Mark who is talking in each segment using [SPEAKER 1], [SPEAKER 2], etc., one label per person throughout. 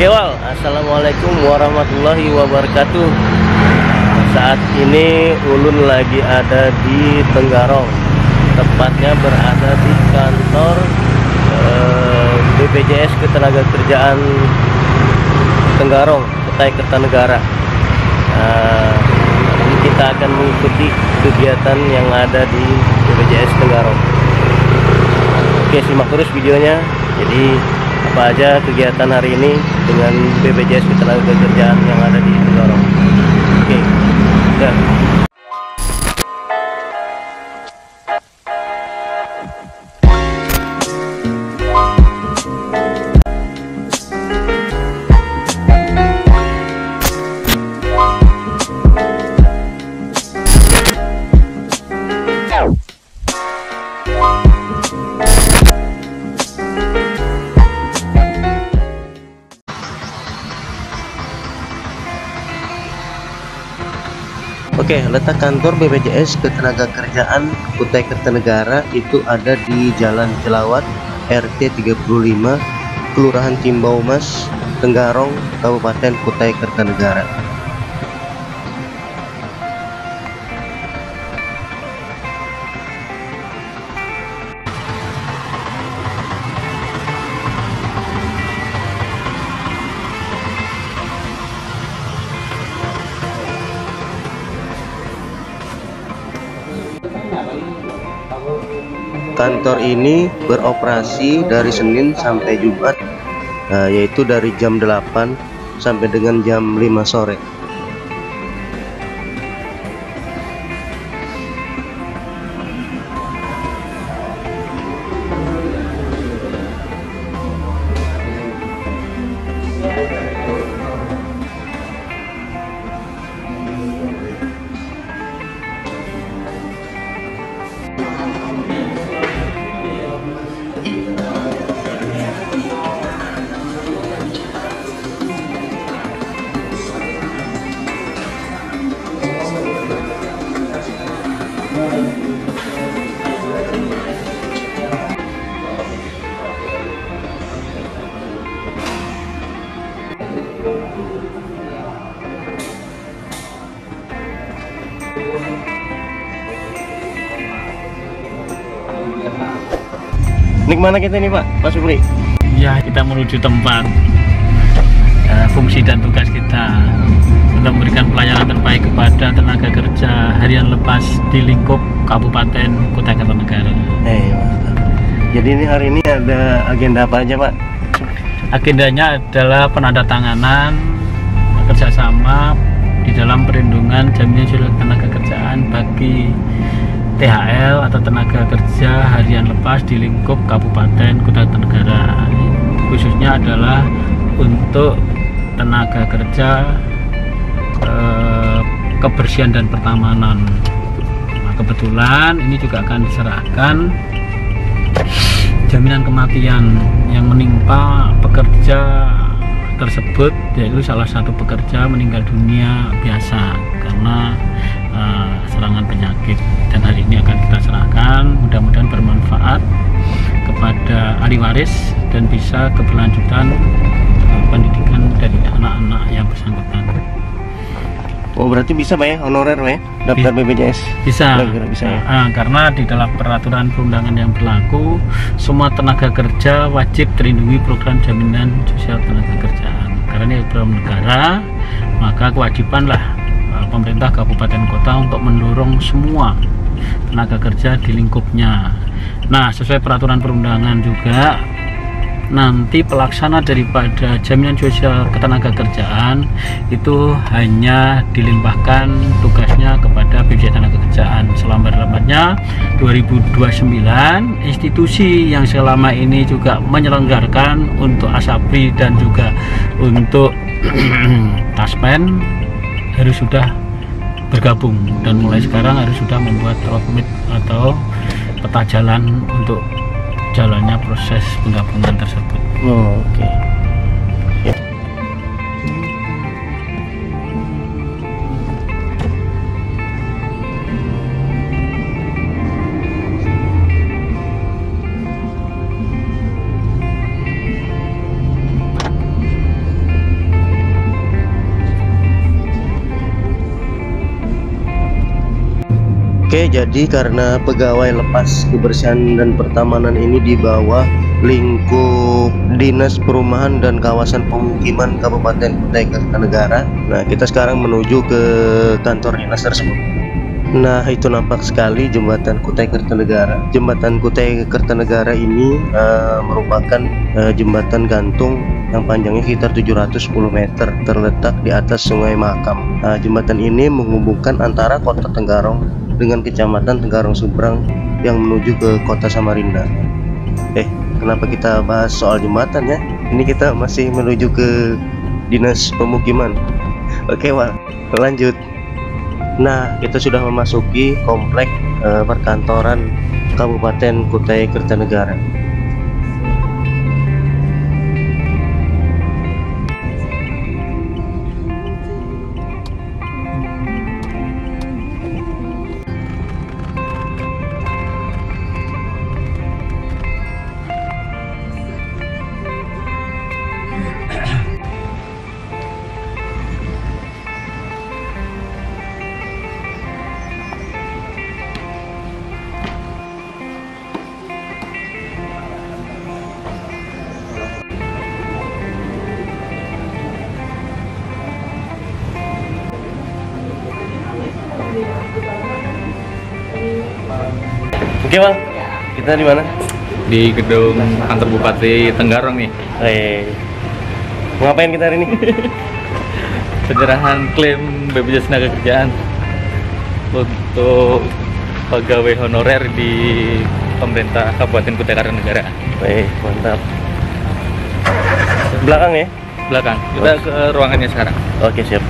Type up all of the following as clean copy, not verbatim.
[SPEAKER 1] Oke, Wal. Assalamualaikum warahmatullahi wabarakatuh. Saat ini Ulun lagi ada di Tenggarong, tepatnya berada di kantor BPJS Ketenagakerjaan Tenggarong, Kutai Kertanegara. Ini kita akan mengikuti kegiatan yang ada di BPJS Tenggarong. Oke, simak terus videonya. Jadi apa aja kegiatan hari ini dengan BPJS Ketenagakerjaan yang ada di Tenggarong. Oke, udah. Oke, letak kantor BPJS Ketenagakerjaan Kutai Kertanegara itu ada di Jalan Celawat RT 35, Kelurahan Cimbau Mas, Tenggarong, Kabupaten Kutai Kertanegara. Kantor ini beroperasi dari Senin sampai Jumat, yaitu dari jam 8 sampai dengan jam 5 sore. Ini kemana kita nih Pak Supri?
[SPEAKER 2] Ya, kita menuju tempat fungsi dan tugas kita untuk memberikan pelayanan terbaik kepada tenaga kerja harian lepas di lingkup Kabupaten Kutai Kertanegara.
[SPEAKER 1] Jadi ini hari ini ada agenda apa aja Pak?
[SPEAKER 2] Agendanya adalah penandatanganan kerjasama di dalam perlindungan jaminan sosial tenaga kerjaan bagi THL atau tenaga kerja harian lepas di lingkup Kabupaten Kutai Kertanegara. Khususnya adalah untuk tenaga kerja kebersihan dan pertamanan. Nah, kebetulan ini juga akan diserahkan jaminan kematian yang menimpa pekerja tersebut, yaitu salah satu pekerja meninggal dunia biasa karena serangan penyakit, dan hari ini akan kita serahkan. Mudah-mudahan bermanfaat kepada ahli waris dan bisa keberlanjutan pendidikan dari anak-anak yang bersangkutan.
[SPEAKER 1] Oh, berarti bisa Pak ya, honorer Pak ya, daftar BPJS?
[SPEAKER 2] Bisa,
[SPEAKER 1] bisa ya?
[SPEAKER 2] Karena di dalam peraturan perundangan yang berlaku, semua tenaga kerja wajib terlindungi program jaminan sosial tenaga kerjaan. Karena ini program negara, maka kewajibanlah pemerintah kabupaten kota untuk mendorong semua tenaga kerja di lingkupnya. Nah, sesuai peraturan perundangan juga, nanti pelaksana daripada jaminan sosial ketenaga kerjaan itu hanya dilimpahkan tugasnya kepada BPJS Ketenagakerjaan selambat-lambatnya 2029. Institusi yang selama ini juga menyelenggarakan untuk Asabri dan juga untuk Taspen harus sudah bergabung, dan mulai sekarang harus sudah membuat roadmap atau peta jalan untuk jalannya proses penggabungan tersebut.
[SPEAKER 1] Oke. Ya. Oke, jadi karena pegawai lepas kebersihan dan pertamanan ini di bawah lingkup Dinas Perumahan dan Kawasan Pemukiman Kabupaten Kutai Kartanegara. Nah, kita sekarang menuju ke kantor dinas tersebut. Nah, itu nampak sekali jembatan Kutai Kartanegara. Jembatan Kutai Kartanegara ini merupakan jembatan gantung yang panjangnya sekitar 710 meter, terletak di atas Sungai Mahakam. Nah, jembatan ini menghubungkan antara Kota Tenggarong dengan Kecamatan Tenggarong Seberang yang menuju ke Kota Samarinda. Kenapa kita bahas soal jembatan ya? Ini kita masih menuju ke Dinas Pemukiman. Oke, Wak, lanjut. Nah, kita sudah memasuki komplek perkantoran Kabupaten Kutai Kartanegara. Oke, Bang, kita di mana?
[SPEAKER 3] Di gedung kantor Bupati Tenggarong nih.
[SPEAKER 1] Mau ngapain kita hari ini?
[SPEAKER 3] Penyerahan klaim BPJS Tenagakerjaan untuk pegawai honorer di pemerintah Kabupaten Kutai Kartanegara.
[SPEAKER 1] Mantap. Belakang ya?
[SPEAKER 3] Belakang. Kita ke ruangannya sekarang.
[SPEAKER 1] Oke, siap.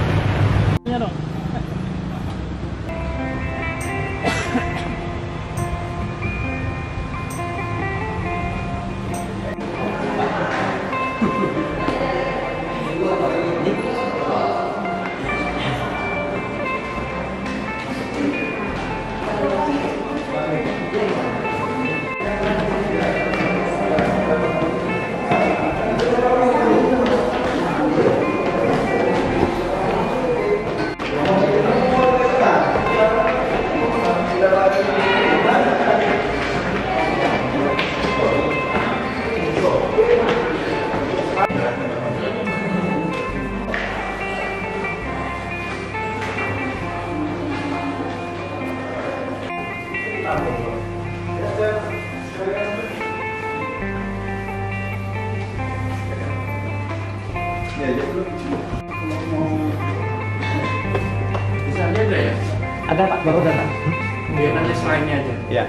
[SPEAKER 2] Ada Pak, baru datang. Biar nanti selainnya aja.
[SPEAKER 3] Ya.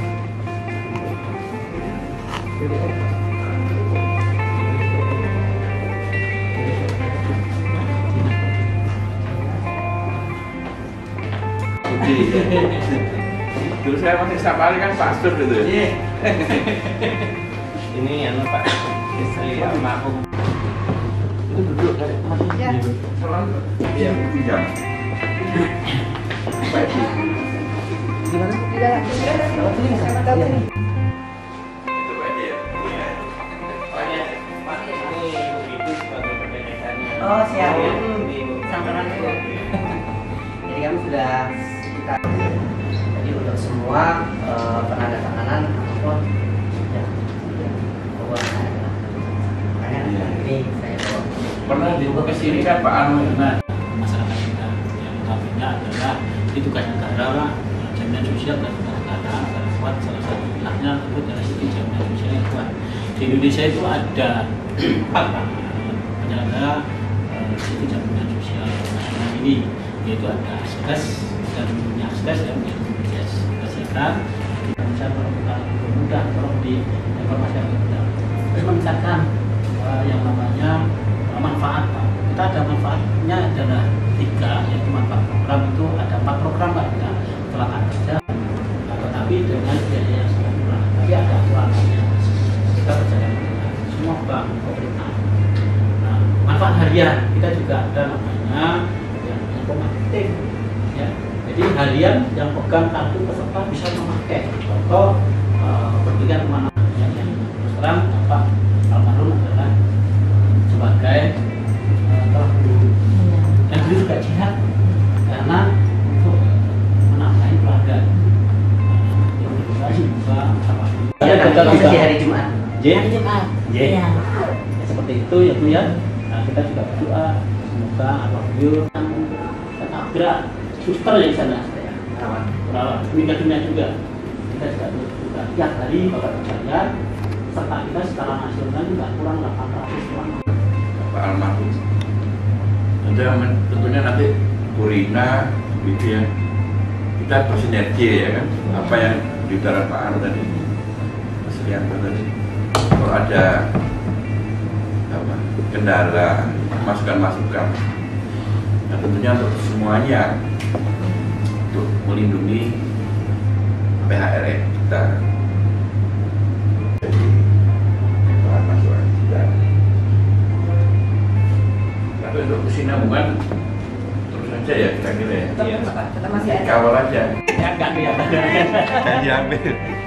[SPEAKER 4] Dulu saya masih setiap hari kan pastor gitu ya.
[SPEAKER 2] Iya. Ini anu Pak, istri almarhum. Itu duduk dari masnya.
[SPEAKER 4] Iya. Iya.
[SPEAKER 2] Gimana?
[SPEAKER 5] Tidak, sama sini.
[SPEAKER 4] Itu aja ya.
[SPEAKER 5] Oh siap. Samperan dulu. Jadi kami sudah kita. Jadi untuk semua penandatanganan ataupun ya, makanya ini saya bawa.
[SPEAKER 2] Pernah dibuka ke sini kan Pak Anu, nah masyarakat kita yang utamanya adalah di tugas negara lah, jaminan sosial dan negara agar kuat. Salah satu pilahnya tersebut dari sisi jaminan sosial yang kuat. Di Indonesia itu ada 4 penyelenggara sisi jaminan sosial nasional ini, yaitu ada Askes dan punya Askes yang menjadi BPJS Kesehatan. Kita bisa kalau kita mudah tolong di informasi terus mencatatkan yang namanya manfaat Pak. Kita ada manfaatnya adalah 3, yaitu manfaat program itu ada 4 program Pak. Kita telah kerja, tetapi dengan biaya yang sangat murah. Tapi ada aturannya. Kita percaya dengan semua bank pemerintah. Nah, manfaat harian kita juga ada namanya yang komatif. Ya. Jadi harian yang pegang kartu peserta bisa memakai. Contoh pergian kemana? Yang terus terang Pak almarhum adalah sebagai telah dulu juga jihad karena untuk menambahi keluarga kita
[SPEAKER 5] Masa
[SPEAKER 2] juga
[SPEAKER 5] di hari Jumat.
[SPEAKER 2] J.
[SPEAKER 6] Jumat.
[SPEAKER 2] J.
[SPEAKER 6] Iya.
[SPEAKER 2] Ya, seperti itu ya Bu ya. Nah, kita juga berdoa semoga apabila gerak suster ya di sana, perawat meninggal dunia juga. Kita juga berdoa tiap hari Bapak berbayar, serta kita secara nasional nggak kurang 800 orang.
[SPEAKER 4] Pak almarhum. Tentunya nanti Bu Rina gitu ya. Kita bersinergi ya kan. Apa yang diutarakan Pak Anu tadi, Mas Rianto tadi. Kalau ada apa, kendala, masukan-masukan. Nah, tentunya untuk semuanya untuk melindungi PHRI kita. Jadi bahan masukan kita. Tapi untuk kesinambungan terus aja ya kira-kira ya.
[SPEAKER 6] Tetap masih ada.
[SPEAKER 4] Kawal aja.
[SPEAKER 2] Ya nggak kelihatan.
[SPEAKER 4] Diambil.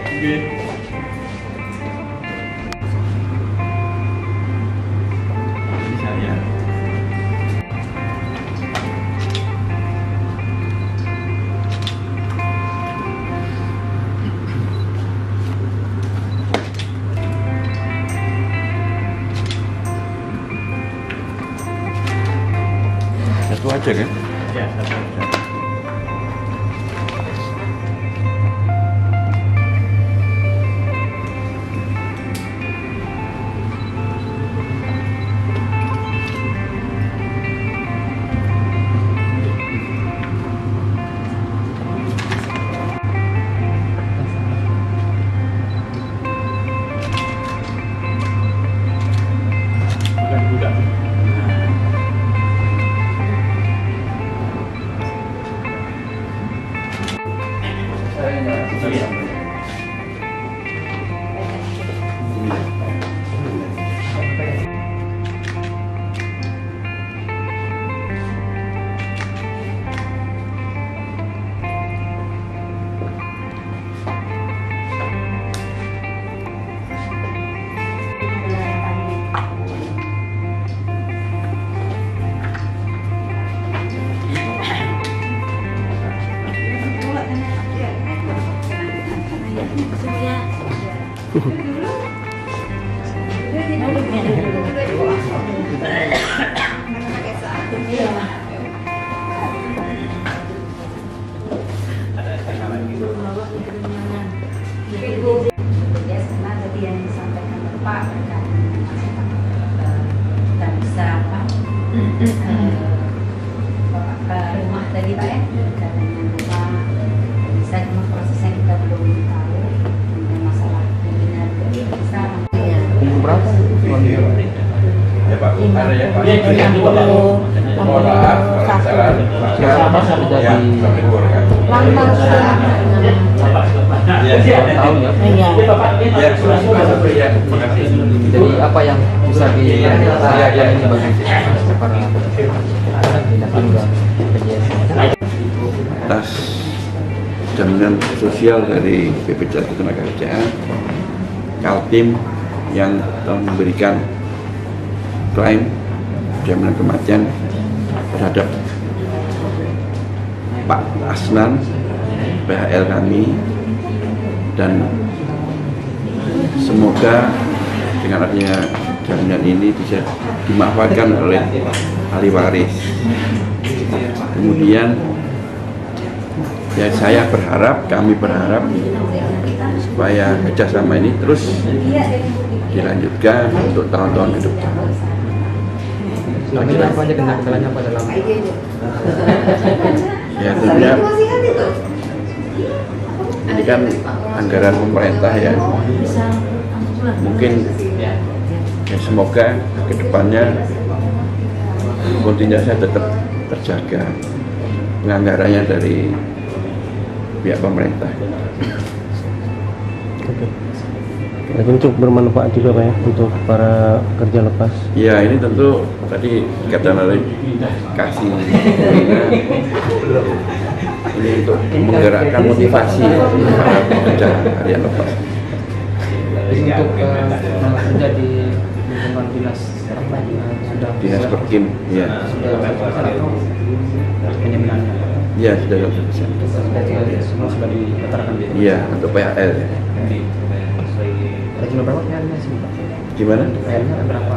[SPEAKER 4] Ini saya. Satu aja kan?
[SPEAKER 2] Ya, satu. Makan buka.
[SPEAKER 6] Yang disampaikan Bapak terkait kita bisa Bapak ke rumah tadi Pak ya, katanya rumah bisa, cuma prosesnya kita belum tahu. Kemudian masalah pembinaan bisa nantinya.
[SPEAKER 1] Berapa?
[SPEAKER 4] Ya Pak, ada ya Pak.
[SPEAKER 2] Iya,
[SPEAKER 4] Mohon maaf, kalau salah.
[SPEAKER 2] Sama sampai
[SPEAKER 4] Ya, sampai keluarga.
[SPEAKER 6] Lama sudah.
[SPEAKER 4] Iya,
[SPEAKER 2] tahun ya.
[SPEAKER 6] Iya.
[SPEAKER 4] Ya, sudah ya. Terima kasih.
[SPEAKER 7] Jadi apa yang bisa dilakukan ini bagi para tindak tunggal PJS?
[SPEAKER 4] Atas jaminan sosial dari BPJS Ketenagakerjaan, Kaltim yang telah memberikan klaim jaminan kematian terhadap Pak Asnan, PHL kami, dan semoga dengan adanya jaminan ini bisa dimanfaatkan oleh ahli waris. Kemudian ya saya berharap, kami berharap supaya kerjasama ini terus dilanjutkan untuk tahun-tahun ke depan.
[SPEAKER 7] Ini apa aja kendalanya pada dalam
[SPEAKER 4] Ya tentunya ini kan anggaran pemerintah ya, mungkin ya semoga kedepannya kontingennya tetap terjaga, penganggarannya dari pihak pemerintah.
[SPEAKER 1] Oke. Tapi untuk bermanfaat juga Pak ya untuk para kerja lepas.
[SPEAKER 4] Ya ini tentu tadi kata oleh kasih ini untuk menggerakkan motivasi para pekerja harian lepas.
[SPEAKER 7] Jadi untuk kerja di lingkungan dinas sudah
[SPEAKER 4] Dinas Perkim, ya,
[SPEAKER 7] penjaminannya.
[SPEAKER 4] ya sudah 100%.
[SPEAKER 7] Semua sudah dikatakan.
[SPEAKER 4] Iya untuk PHL ya.
[SPEAKER 7] Ada jumlah berapa PR-nya sih Pak?
[SPEAKER 4] Gimana?
[SPEAKER 7] PR-nya berapa?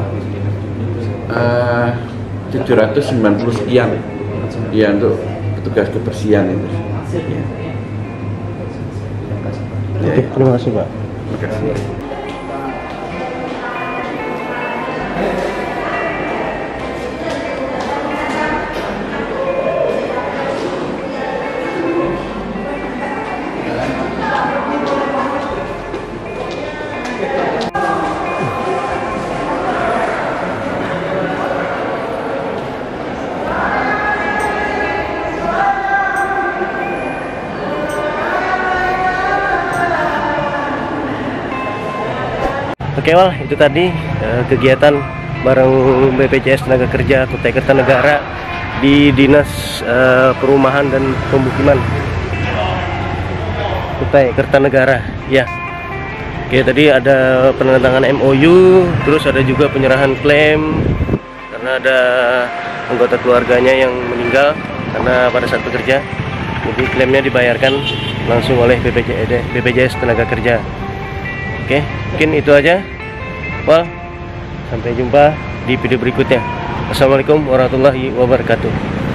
[SPEAKER 4] 790 sekian. Iya, untuk petugas kebersihan itu. Ya. Ya, ya.
[SPEAKER 1] Terima kasih Pak.
[SPEAKER 4] Terima kasih.
[SPEAKER 1] Oke Wal, itu tadi kegiatan bareng BPJS Tenaga Kerja Kutai Kertanegara di Dinas Perumahan dan Pemukiman Kutai Kertanegara. Ya. Oke, tadi ada penandatangan MOU, terus ada juga penyerahan klaim karena ada anggota keluarganya yang meninggal karena pada saat bekerja. Jadi klaimnya dibayarkan langsung oleh BPJS Tenaga Kerja. Oke, mungkin itu aja. Well, sampai jumpa di video berikutnya. Wassalamualaikum warahmatullahi wabarakatuh.